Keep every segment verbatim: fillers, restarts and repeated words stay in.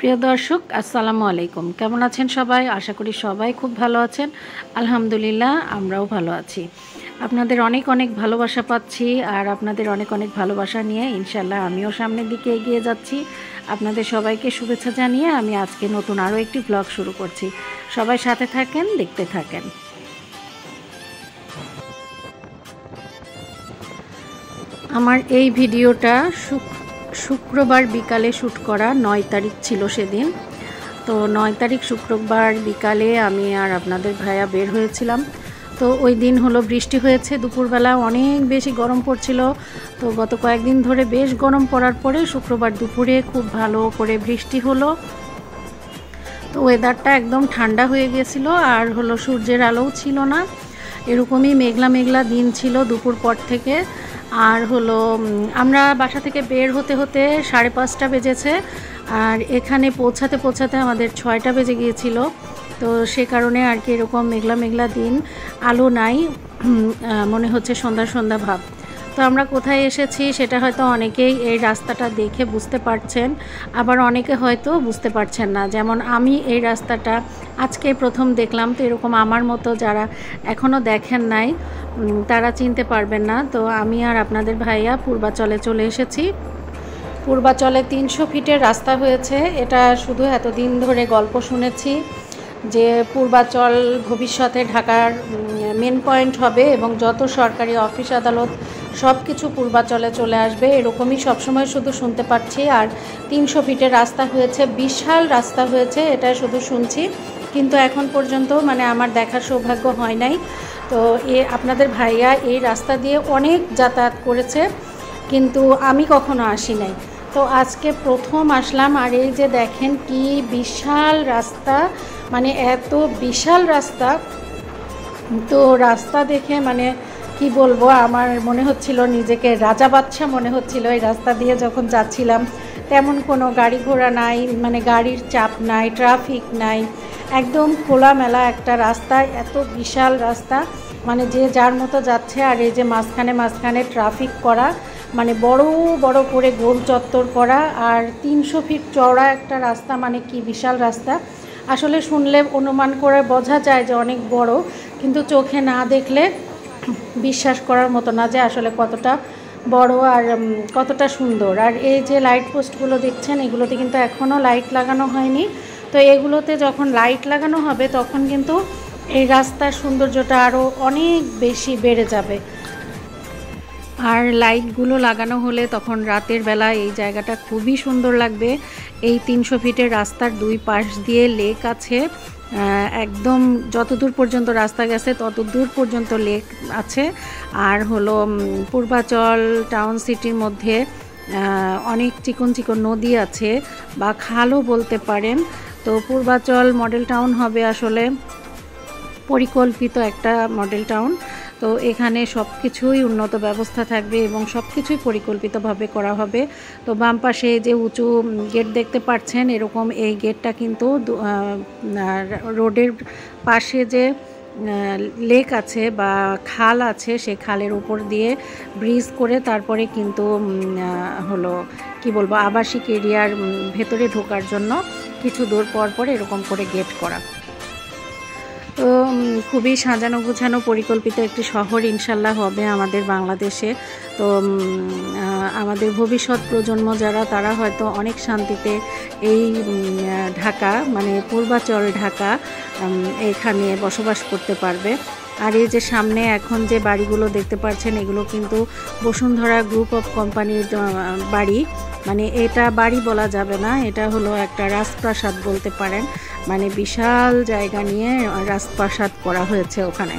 প্রিয় দর্শক আসসালামু আলাইকুম, কেমন আছেন সবাই? আশা করি সবাই খুব ভালো আছেন। আলহামদুলিল্লাহ আমরাও ভালো আছি। আপনাদের অনেক অনেক ভালোবাসা পাচ্ছি, আর আপনাদের অনেক অনেক ভালোবাসা নিয়ে ইনশাল্লাহ আমিও সামনের দিকে এগিয়ে যাচ্ছি। আপনাদের সবাইকে শুভেচ্ছা জানিয়ে আমি আজকে নতুন আরও একটি ব্লগ শুরু করছি। সবাই সাথে থাকেন, দেখতে থাকেন। আমার এই ভিডিওটা শুক্রবার বিকালে শ্যুট করা, নয় তারিখ ছিল সেদিন। তো নয় তারিখ শুক্রবার বিকালে আমি আর আপনাদের ভাইয়া বের হয়েছিলাম। তো ওই দিন হলো বৃষ্টি হয়েছে, দুপুরবেলা অনেক বেশি গরম পড়ছিল। তো গত কয়েকদিন ধরে বেশ গরম পড়ার পরে শুক্রবার দুপুরে খুব ভালো করে বৃষ্টি হলো। তো ওয়েদারটা একদম ঠান্ডা হয়ে গেছিলো, আর হলো সূর্যের আলোও ছিল না, এরকমই মেঘলা মেঘলা দিন ছিল দুপুর পর থেকে। আর হলো আমরা বাসা থেকে বের হতে হতে সাড়ে পাঁচটা বেজেছে, আর এখানে পৌঁছাতে পৌঁছাতে আমাদের ছয়টা বেজে গিয়েছিল। তো সে কারণে আর কি এরকম মেঘলা মেঘলা দিন, আলো নাই, মনে হচ্ছে সন্ধ্যা সন্ধ্যা ভাব। তো আমরা কোথায় এসেছি সেটা হয়তো অনেকেই এই রাস্তাটা দেখে বুঝতে পারছেন, আবার অনেকে হয়তো বুঝতে পারছেন না। যেমন আমি এই রাস্তাটা আজকে প্রথম দেখলাম, তো এরকম আমার মতো যারা এখনও দেখেন নাই তারা চিনতে পারবেন না। তো আমি আর আপনাদের ভাইয়া পূর্বাচলে চলে এসেছি। পূর্বাচলে তিনশো ফিটের রাস্তা হয়েছে। এটা শুধু এতদিন ধরে গল্প শুনেছি যে পূর্বাচল ভবিষ্যতে ঢাকার মেন পয়েন্ট হবে এবং যত সরকারি অফিস আদালত সব কিছু পূর্বাচলে চলে আসবে, এরকমই সবসময় শুধু শুনতে পাচ্ছি। আর তিনশো ফিটের রাস্তা হয়েছে, বিশাল রাস্তা হয়েছে, এটা শুধু শুনছি, কিন্তু এখন পর্যন্ত মানে আমার দেখার সৌভাগ্য হয় নাই। তো এ আপনাদের ভাইয়া এই রাস্তা দিয়ে অনেক যাতায়াত করেছে, কিন্তু আমি কখনো আসি নাই। তো আজকে প্রথম আসলাম, আর এই যে দেখেন কি বিশাল রাস্তা, মানে এত বিশাল রাস্তা। তো রাস্তা দেখে মানে কি বলবো, আমার মনে হচ্ছিল নিজেকে রাজা বাদশা মনে হচ্ছিল। এই রাস্তা দিয়ে যখন যাচ্ছিলাম তেমন কোনো গাড়ি ঘোড়া নাই, মানে গাড়ির চাপ নাই, ট্রাফিক নাই, একদম খোলামেলা একটা রাস্তা, এত বিশাল রাস্তা, মানে যে যার মতো যাচ্ছে। আর এই যে মাঝখানে মাঝখানে ট্রাফিক করা, মানে বড় বড় করে গোল চত্বর করা, আর তিনশো ফিট চওড়া একটা রাস্তা, মানে কি বিশাল রাস্তা। আসলে শুনলে অনুমান করে বোঝা যায় যে অনেক বড়, কিন্তু চোখে না দেখলে বিশ্বাস করার মতো না যে আসলে কতটা বড় আর কতটা সুন্দর। আর এই যে লাইট পোস্টগুলো দেখছেন, এগুলোতে কিন্তু এখনও লাইট লাগানো হয়নি। তো এগুলোতে যখন লাইট লাগানো হবে তখন কিন্তু এই রাস্তার সৌন্দর্যটা আরও অনেক বেশি বেড়ে যাবে। আর লাইটগুলো লাগানো হলে তখন রাতের বেলা এই জায়গাটা খুবই সুন্দর লাগবে। এই তিনশো ফিটের রাস্তার দুই পাশ দিয়ে লেক আছে, একদম যতদূর পর্যন্ত রাস্তা গেছে ততদূর পর্যন্ত লেক আছে। আর হলো পূর্বাচল টাউন সিটির মধ্যে অনেক চিকন চিকন নদী আছে, বা খালও বলতে পারেন। তো পূর্বাচল মডেল টাউন হবে আসলে পরিকল্পিত একটা মডেল টাউন। তো এখানে সব কিছুই উন্নত ব্যবস্থা থাকবে এবং সব কিছুই পরিকল্পিতভাবে করা হবে। তো বাম পাশে যে উঁচু গেট দেখতে পাচ্ছেন, এরকম এই গেটটা কিন্তু রোডের পাশে যে লেক আছে বা খাল আছে, সেই খালের উপর দিয়ে ব্রিজ করে তারপরে কিন্তু হলো কি বলবো আবাসিক এরিয়ার ভেতরে ঢোকার জন্য কিছু দূর পর পর এরকম করে গেট করা। তো খুবই সাজানো গুছানো পরিকল্পিত একটি শহর ইনশাল্লাহ হবে আমাদের বাংলাদেশে। তো আমাদের ভবিষ্যৎ প্রজন্ম যারা, তারা হয়তো অনেক শান্তিতে এই ঢাকা মানে পূর্বাচল ঢাকা এখানে বসবাস করতে পারবে। আর এই যে সামনে এখন যে বাড়িগুলো দেখতে পাচ্ছেন, এগুলো কিন্তু বসুন্ধরা গ্রুপ অফ কোম্পানির বাড়ি। মানে এটা বাড়ি বলা যাবে না, এটা হলো একটা রাজপ্রাসাদ বলতে পারেন, মানে বিশাল জায়গা নিয়ে রাজপ্রাসাদ করা হয়েছে ওখানে।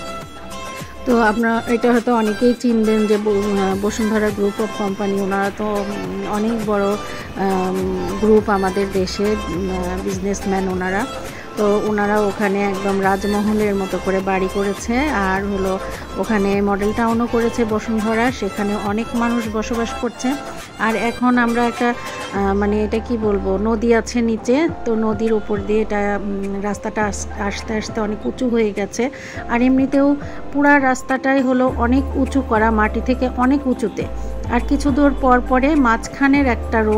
তো আপনারা এটা হয়তো অনেকেই চিনবেন যে বসুন্ধরা গ্রুপ অফ কোম্পানি, ওনারা তো অনেক বড় গ্রুপ আমাদের দেশে, বিজনেসম্যান ওনারা। তো ওনারা ওখানে একদম রাজমহলের মতো করে বাড়ি করেছে, আর হলো ওখানে মডেল টাউনও করেছে বসুন্ধরা, সেখানে অনেক মানুষ বসবাস করছে। আর এখন আমরা একটা মানে এটা কি বলবো, নদী আছে নিচে, তো নদীর উপর দিয়ে এটা রাস্তাটা আস্তে আস্তে অনেক উঁচু হয়ে গেছে। আর এমনিতেও পুরা রাস্তাটাই হলো অনেক উঁচু করা, মাটি থেকে অনেক উঁচুতে। আর কিছু দূর পর পরে মাঝখানের একটা রোড,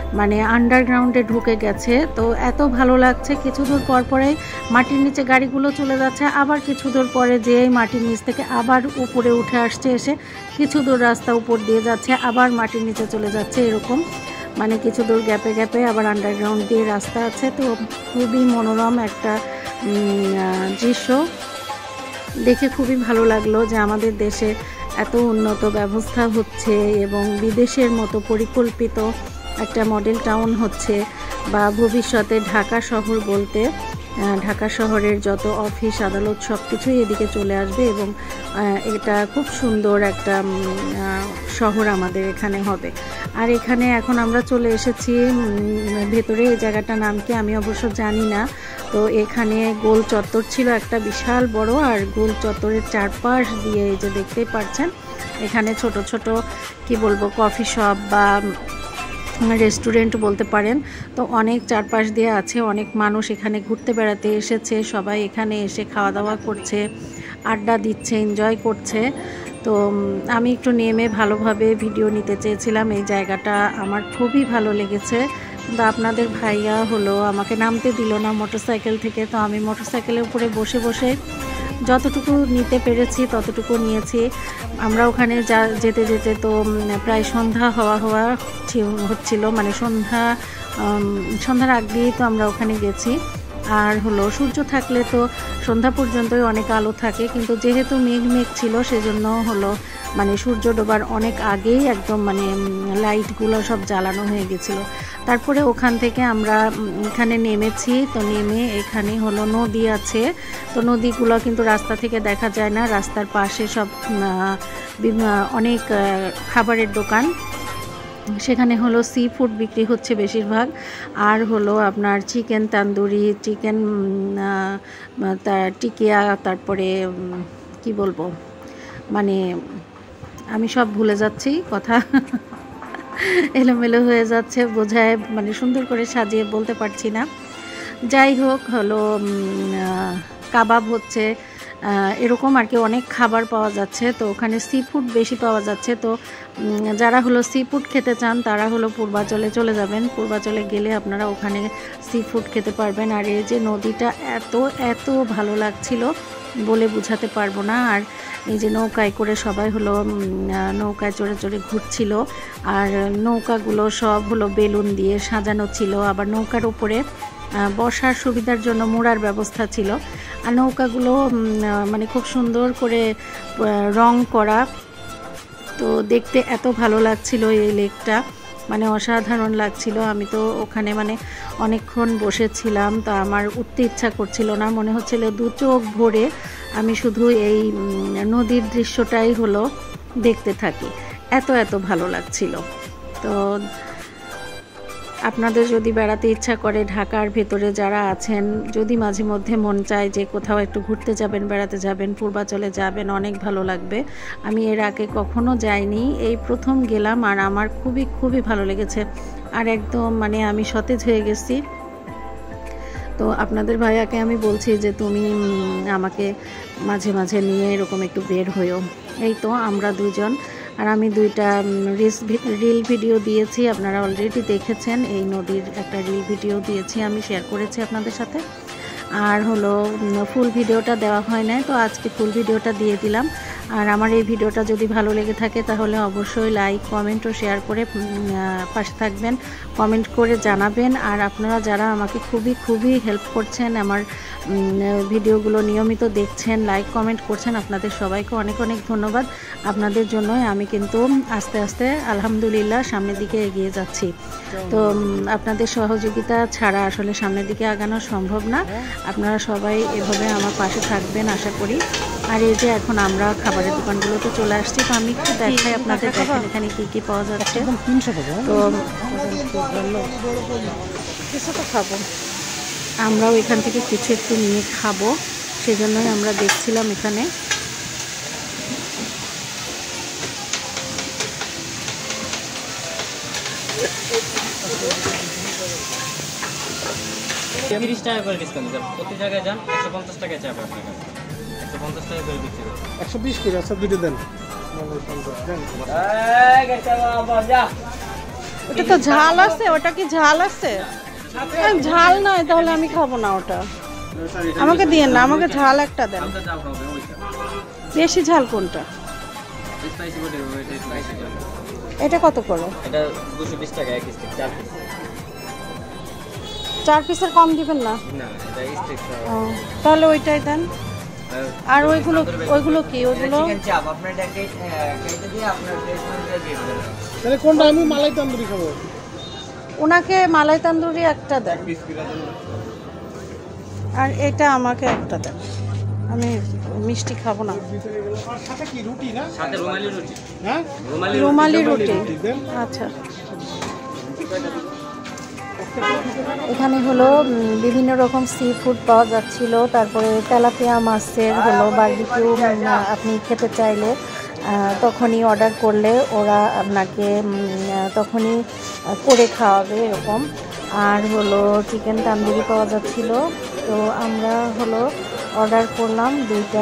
মানে আন্ডারগ্রাউন্ডে ঢুকে গেছে। তো এত ভালো লাগছে, কিছু দূর পর পরেই মাটির নিচে গাড়িগুলো চলে যাচ্ছে, আবার কিছু দূর পরে যেই মাটির নিচ থেকে আবার উপরে উঠে আসছে, এসে কিছু দূর রাস্তা উপর দিয়ে যাচ্ছে, আবার মাটির নিচে চলে যাচ্ছে, এরকম মানে কিছু দূর গ্যাপে গ্যাপে আবার আন্ডারগ্রাউন্ড দিয়ে রাস্তা আছে। তো খুবই মনোরম একটা দৃশ্য, দেখে খুবই ভালো লাগলো যে আমাদের দেশে এত উন্নত ব্যবস্থা হচ্ছে এবং বিদেশের মতো পরিকল্পিত একটা মডেল টাউন হচ্ছে, বা ভবিষ্যতে ঢাকা শহর বলতে ঢাকা শহরের যত অফিস আদালত সব কিছুই এদিকে চলে আসবে এবং এটা খুব সুন্দর একটা শহর আমাদের এখানে হবে। আর এখানে এখন আমরা চলে এসেছি ভেতরে, এই জায়গাটার নাম কি আমি অবশ্য জানি না। তো এখানে গোল চত্বর ছিল একটা বিশাল বড়, আর গোল চত্বরের চারপাশ দিয়ে এই যে দেখতেই পাচ্ছেন এখানে ছোট ছোট কি বলবো কফি শপ বা রেস্টুরেন্ট বলতে পারেন। তো অনেক চারপাশ দিয়ে আছে, অনেক মানুষ এখানে ঘুরতে বেড়াতে এসেছে, সবাই এখানে এসে খাওয়া দাওয়া করছে, আড্ডা দিচ্ছে, এনজয় করছে। তো আমি একটু নেমে ভালোভাবে ভিডিও নিতে চেয়েছিলাম, এই জায়গাটা আমার খুবই ভালো লেগেছে, কিন্তু আপনাদের ভাইয়া হলো আমাকে নামতে দিল না মোটরসাইকেল থেকে। তো আমি মোটরসাইকেলের উপরে বসে বসে যতটুকু নিতে পেরেছি ততটুকু নিয়েছি। আমরা ওখানে যা যেতে যেতে তো প্রায় সন্ধ্যা হওয়া হওয়া হচ্ছিল, মানে সন্ধ্যা সন্ধ্যার আগ দিয়েই তো আমরা ওখানে গেছি। আর হলো সূর্য থাকলে তো সন্ধ্যা পর্যন্তই অনেক আলো থাকে, কিন্তু যেহেতু মেঘ মেঘ ছিল সেজন্য হলো মানে সূর্য ডোবার অনেক আগেই একদম মানে লাইটগুলো সব জ্বালানো হয়ে গেছিলো। তারপরে ওখান থেকে আমরা এখানে নেমেছি। তো নেমে এখানে হলো নদী আছে, তো নদীগুলো কিন্তু রাস্তা থেকে দেখা যায় না, রাস্তার পাশে সব অনেক খাবারের দোকান, সেখানে হলো সি ফুড বিক্রি হচ্ছে বেশিরভাগ। আর হলো আপনার চিকেন তান্দুরি, চিকেন টিকিয়া, তারপরে কি বলবো মানে আমি সব ভুলে যাচ্ছি, কথা এলোমেলো হয়ে যাচ্ছে, বোঝায় মানে সুন্দর করে সাজিয়ে বলতে পারছি না। যাই হোক হলো কাবাব হচ্ছে, এরকম আর কি অনেক খাবার পাওয়া যাচ্ছে। তো ওখানে সি ফুড বেশি পাওয়া যাচ্ছে। তো যারা হলো সি ফুড খেতে চান তারা হলো পূর্বাচলে চলে যাবেন, পূর্বাচলে গেলে আপনারা ওখানে সি ফুড খেতে পারবেন। আর এই যে নদীটা এত এত ভালো লাগছিল বলে বোঝাতে পারবো না। আর এই যে নৌকায় করে সবাই হলো নৌকায় চড়ে চড়ে ঘুরছিল, আর নৌকাগুলো সব হলো বেলুন দিয়ে সাজানো ছিল, আবার নৌকার উপরে বসার সুবিধার জন্য মোড়ার ব্যবস্থা ছিল। আর নৌকাগুলো মানে খুব সুন্দর করে রং করা, তো দেখতে এত ভালো লাগছিল এই লেকটা, মানে অসাধারণ লাগছিল। আমি তো ওখানে মানে অনেকক্ষণ বসেছিলাম, তো আমার উঠতে ইচ্ছা করছিল না, মনে হচ্ছিল দু চোখ ভরে আমি শুধু এই নদীর দৃশ্যটাই হলো দেখতে থাকি, এত এত ভালো লাগছিল। তো আপনাদের যদি বেড়াতে ইচ্ছা করে ঢাকার ভেতরে যারা আছেন, যদি মাঝে মধ্যে মন চায় যে কোথাও একটু ঘুরতে যাবেন, বেড়াতে যাবেন, পূর্বাচলে যাবেন, অনেক ভালো লাগবে। আমি এর আগে কখনো যাইনি, এই প্রথম গেলাম, আর আমার খুবই খুবই ভালো লেগেছে, আর একদম মানে আমি সতেজ হয়ে গেছি। তো আপনাদের ভাইয়াকে আমি বলছি যে তুমি আমাকে মাঝে মাঝে নিয়ে এরকম একটু বের হইও। এই তো আমরা দুজন, আর আমি দুইটা রিল ভিডিও দিয়েছি, আপনারা অলরেডি দেখেছেন, এই নদীর একটা রিল ভিডিও দিয়েছি, আমি শেয়ার করেছি আপনাদের সাথে। আর হলো ফুল ভিডিওটা দেওয়া হয় না, তো আজকে ফুল ভিডিওটা দিয়ে দিলাম। আর আমার এই ভিডিওটা যদি ভালো লেগে থাকে তাহলে অবশ্যই লাইক, কমেন্ট ও শেয়ার করে পাশে থাকবেন, কমেন্ট করে জানাবেন। আর আপনারা যারা আমাকে খুবই খুবই হেল্প করছেন, আমার ভিডিওগুলো নিয়মিত দেখছেন, লাইক কমেন্ট করছেন, আপনাদের সবাইকে অনেক অনেক ধন্যবাদ। আপনাদের জন্যই আমি কিন্তু আস্তে আস্তে আলহামদুলিল্লাহ সামনের দিকে এগিয়ে যাচ্ছি। তো আপনাদের সহযোগিতা ছাড়া আসলে সামনের দিকে আগানো সম্ভব না। আপনারা সবাই এভাবে আমার পাশে থাকবেন আশা করি। আর এই যে এখন আমরা খাবারের দোকানগুলোতে চলে আসছি, তো আমি একটু দেখাই আপনাদের, দেখেন এখানে কী কী পাওয়া যাচ্ছে। তো কিছু তো খাবো, আমরাও এখান থেকে কিছু একটু নিয়ে খাবো, সেজন্যই আমরা দেখছিলাম এখানে। তিরিশ টাকা করে ডিসকাউন্ট দিচ্ছি, প্রতি জায়গায় যান একশো পঞ্চাশ টাকায় চাপ আপনার কাছে একশো পঞ্চাশ টাকা করে বিক্রি করুন, একশো বিশ করে আচ্ছা দুটো দেন। ওটা তো ঝাল আছে, ওটা কি ঝাল আছে? ঝাল নয় তাহলে আমি খাবো না ওটা, আমাকে দিয়েন না, আমাকে ঝাল একটা দেন। বেশি ঝাল কোনটা? এটা কত করে? এটা দুশো বিশ টাকা এক স্টিক, চার পিস। চার পিসের কম দিবেন না? না, এটা স্টিক। ও তাহলে ওইটাই দেন। আর ওইগুলো ওইগুলো কি? ওইগুলো চিকেন চাপ আপনার এটা কেটে দিয়ে আপনার টেস্ট অনুযায়ী দিয়ে দেবেন। তাহলে কোনটা? আমি মালাই তন্দুরি খাবো। ওনাকে মালাই তন্দুরি একটা দেন, আর এটা আমাকে একটা দেন, আমি মিষ্টি খাবো না। সাথে কি রুটি না? সাথে রুমালি রুটি। হ্যাঁ, রুমালি রুটি। আচ্ছা, এখানে হলো বিভিন্ন রকম সি ফুড পাওয়া যাচ্ছিল, তারপরে তেলাপিয়া মাছের হলো বারবিকিউ আপনি খেতে চাইলে তখনই অর্ডার করলে ওরা আপনাকে তখনই করে খাওয়াবে এরকম। আর হলো চিকেন তান্দুরি পাওয়া যাচ্ছিল, তো আমরা হলো অর্ডার করলাম দুইটা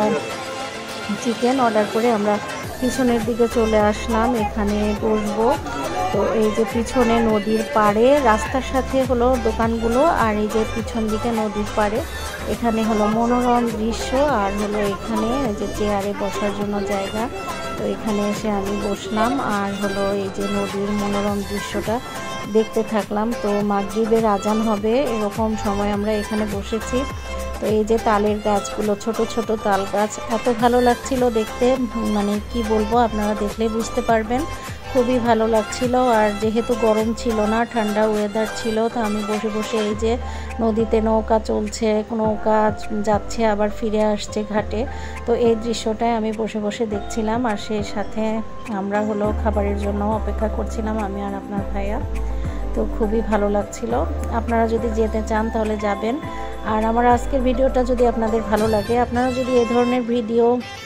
চিকেন। অর্ডার করে আমরা পিছনের দিকে চলে আসলাম, এখানে বসবো। তো এই যে পিছনে নদীর পাড়ে, রাস্তার সাথে হলো দোকানগুলো, আর এই যে পিছন দিকে নদীর পাড়ে এখানে হলো মনোরম দৃশ্য। আর হলো এখানে যে চেয়ারে বসার জন্য জায়গা, তো এখানে এসে আমি বসলাম আর হলো এই যে নদীর মনোরম দৃশ্যটা দেখতে থাকলাম। তো মাগরিবের আজান হবে এরকম সময় আমরা এখানে বসেছি। তো এই যে তালের গাছগুলো, ছোট ছোট তাল গাছ, এত ভালো লাগছিল দেখতে, মানে কি বলবো, আপনারা দেখলে বুঝতে পারবেন। খুবই ভালো লাগছিল। আর যেহেতু গরম ছিল না, ঠান্ডা ওয়েদার ছিল, তো আমি বসে বসে এই যে নদীতে নৌকা চলছে, নৌকা যাচ্ছে আবার ফিরে আসছে ঘাটে, তো এই দৃশ্যটাই আমি বসে বসে দেখছিলাম। আর সেই সাথে আমরা হলো খাবারের জন্য অপেক্ষা করছিলাম, আমি আর আপনার ভাইয়া। তো খুবই ভালো লাগছিল। আপনারা যদি যেতে চান তাহলে যাবেন। আর আমার আজকের ভিডিওটা যদি আপনাদের ভালো লাগে, আপনারা যদি এই ধরনের ভিডিও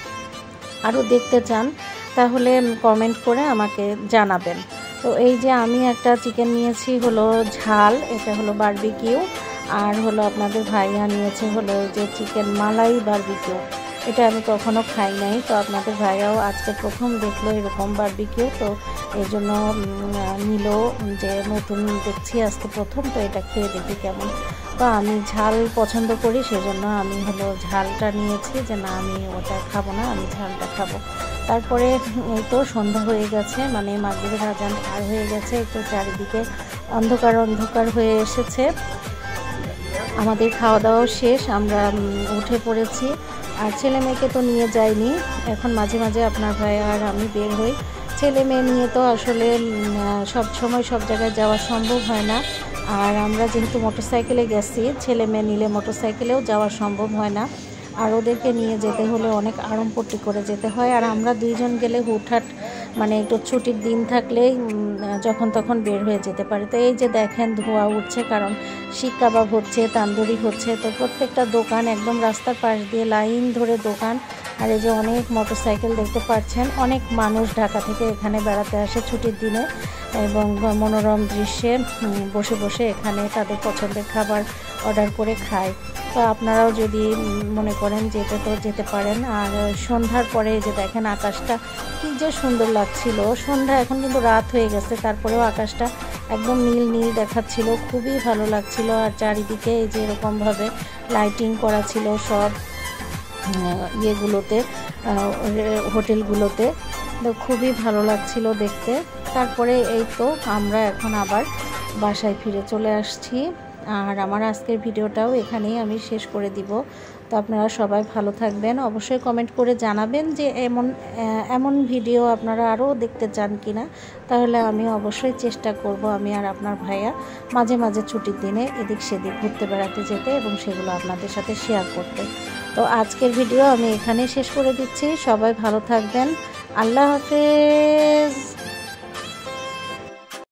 আরও দেখতে চান তাহলে কমেন্ট করে আমাকে জানাবেন। তো এই যে আমি একটা চিকেন নিয়েছি হলো ঝাল, এটা হলো বারবিকিউ, আর হলো আপনাদের ভাইয়া নিয়েছে হলো যে চিকেন মালাই বারবিকিউ। এটা আমি কখনো খাই নাই, তো আপনাদের ভাইয়াও আজকে প্রথম দেখলো এরকম বারবিকিউ, তো এই জন্য নিল যে নতুন দেখছি আজকে প্রথম, তো এটা খেয়ে দেখি কেমন। তো আমি ঝাল পছন্দ করি, সেজন্য আমি হলো ঝালটা নিয়েছি, যে না আমি ওটা খাবো না, আমি ঝালটা খাবো। তারপরে এই তো সন্ধ্যা হয়ে গেছে, মানে মাগরিবের আজান পার হয়ে গেছে, তো চারিদিকে অন্ধকার অন্ধকার হয়ে এসেছে। আমাদের খাওয়া দাওয়াও শেষ, আমরা উঠে পড়েছি। আর ছেলে মেয়েকে তো নিয়ে যাইনি, এখন মাঝে মাঝে আপনার ভাই আর আমি বের হই। ছেলে মেয়ে নিয়ে তো আসলে সব সময় সব জায়গায় যাওয়া সম্ভব হয় না। আর আমরা যেহেতু মোটরসাইকেলে গেছি, ছেলে মেয়ে নিলে মোটরসাইকেলেও যাওয়া সম্ভব হয় না, আর ওদেরকে নিয়ে যেতে হলে অনেক আড়ম্বরটি করে যেতে হয়। আর আমরা দুইজন গেলে হুটহাট, মানে একটু ছুটির দিন থাকলেই যখন তখন বের হয়ে যেতে পারে। তো এই যে দেখেন ধোঁয়া উঠছে, কারণ শিক কাবাব হচ্ছে, তান্দুরি হচ্ছে, তো প্রত্যেকটা দোকান একদম রাস্তার পাশ দিয়ে লাইন ধরে দোকান। আর এই যে অনেক মোটরসাইকেল দেখতে পাচ্ছেন, অনেক মানুষ ঢাকা থেকে এখানে বেড়াতে আসে ছুটির দিনে, এবং মনোরম দৃশ্যে বসে বসে এখানে তাদের পছন্দের খাবার অর্ডার করে খায়। তো আপনারাও যদি মনে করেন যেতে তো যেতে পারেন। আর সন্ধ্যার পরে যে দেখেন আকাশটা কী যে সুন্দর লাগছিল, সন্ধ্যা এখন কিন্তু রাত হয়ে গেছে, তারপরেও আকাশটা একদম নীল নীল দেখাচ্ছিল, খুবই ভালো লাগছিল। আর চারিদিকে এই যে এরকমভাবে লাইটিং করা ছিল সব ইয়েগুলোতে, হোটেলগুলোতে, তো খুবই ভালো লাগছিল দেখতে। তারপরে এই তো আমরা এখন আবার বাসায় ফিরে চলে আসছি। আর আমার আজকের ভিডিওটাও এখানেই আমি শেষ করে দিব। তো আপনারা সবাই ভালো থাকবেন, অবশ্যই কমেন্ট করে জানাবেন যে এমন এমন ভিডিও আপনারা আরও দেখতে চান কিনা, তাহলে আমি অবশ্যই চেষ্টা করব আমি আর আপনার ভাইয়া মাঝে মাঝে ছুটির দিনে এদিক সেদিক ঘুরতে বেড়াতে যেতে এবং সেগুলো আপনাদের সাথে শেয়ার করতে। তো আজকের ভিডিও আমি এখানেই শেষ করে দিচ্ছি। সবাই ভালো থাকবেন, আল্লাহ হাফেজ।